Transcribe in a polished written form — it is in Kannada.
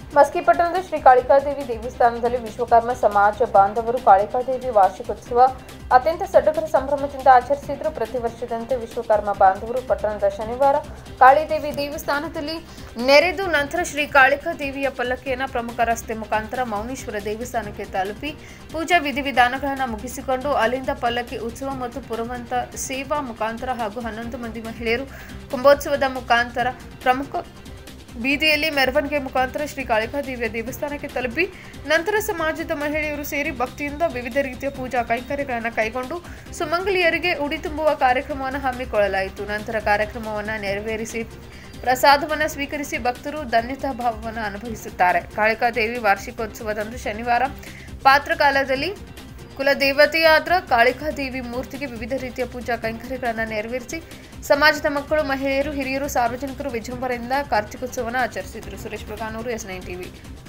ಮಸ್ಕಿ ಪಟ್ಟಣದ ಶ್ರೀ ಕಾಳಿಕಾದೇವಿ ದೇವಸ್ಥಾನದಲ್ಲಿ ವಿಶ್ವಕರ್ಮ ಸಮಾಜ ಬಾಂಧವರು ಕಾಳಿಕಾದೇವಿ ವಾರ್ಷಿಕೋತ್ಸವ ಅತ್ಯಂತ ಸಡಗರ ಸಂಭ್ರಮದಿಂದ ಆಚರಿಸಿದರು. ಪ್ರತಿ ವರ್ಷದಂತೆ ವಿಶ್ವಕರ್ಮ ಬಾಂಧವರು ಪಟ್ಟಣದ ಶನಿವಾರ ಕಾಳಿದೇವಿ ದೇವಸ್ಥಾನದಲ್ಲಿ ನೆರೆದು ನಂತರ ಶ್ರೀ ಕಾಳಿಕಾದೇವಿಯ ಪಲ್ಲಕ್ಕಿಯನ್ನು ಪ್ರಮುಖ ರಸ್ತೆ ಮುಖಾಂತರ ಮೌನೀಶ್ವರ ದೇವಸ್ಥಾನಕ್ಕೆ ತಲುಪಿ ಪೂಜಾ ವಿಧಿವಿಧಾನಗಳನ್ನು ಮುಗಿಸಿಕೊಂಡು ಅಲ್ಲಿಂದ ಪಲ್ಲಕ್ಕಿ ಉತ್ಸವ ಮತ್ತು ಪುರವಂತ ಸೇವಾ ಮುಖಾಂತರ ಹಾಗೂ 11 ಮಂದಿ ಮಹಿಳೆಯರು ಕುಂಭೋತ್ಸವದ ಮುಖಾಂತರ ಪ್ರಮುಖ ಬೀದಿಯಲ್ಲಿ ಮೆರವಣಿಗೆ ಮುಖಾಂತರ ಶ್ರೀ ಕಾಳಿಕಾದೇವಿಯ ದೇವಸ್ಥಾನಕ್ಕೆ ತಲುಪಿ ನಂತರ ಸಮಾಜದ ಮಹಿಳೆಯರು ಸೇರಿ ಭಕ್ತಿಯಿಂದ ವಿವಿಧ ರೀತಿಯ ಪೂಜಾ ಕೈಂಕರ್ಯಗಳನ್ನು ಕೈಗೊಂಡು ಸುಮಂಗಲಿಯರಿಗೆ ಉಡಿ ತುಂಬುವ ಕಾರ್ಯಕ್ರಮವನ್ನು ಹಮ್ಮಿಕೊಳ್ಳಲಾಯಿತು. ನಂತರ ಕಾರ್ಯಕ್ರಮವನ್ನು ನೆರವೇರಿಸಿ ಪ್ರಸಾದವನ್ನು ಸ್ವೀಕರಿಸಿ ಭಕ್ತರು ಧನ್ಯತಾ ಭಾವವನ್ನು ಅನುಭವಿಸುತ್ತಾರೆ. ಕಾಳಿಕಾದೇವಿ ವಾರ್ಷಿಕೋತ್ಸವದಂದು ಶನಿವಾರ ಪಾತ್ರಕಾಲದಲ್ಲಿ ಕುಲದೇವತೆಯಾದ ಕಾಳಿಕಾದೇವಿ ಮೂರ್ತಿಗೆ ವಿವಿಧ ರೀತಿಯ ಪೂಜಾ ಕೈಂಕರ್ಯಗಳನ್ನು ನೆರವೇರಿಸಿ ಸಮಾಜದ ಮಕ್ಕಳು, ಮಹಿಳೆಯರು, ಹಿರಿಯರು, ಸಾರ್ವಜನಿಕರು ವಿಜೃಂಭಣೆಯಿಂದ ಕಾರ್ತಿಕೋತ್ಸವವನ್ನು ಆಚರಿಸಿದರು. Suresh ಪ್ರಗಾನೂರು, S9 TV.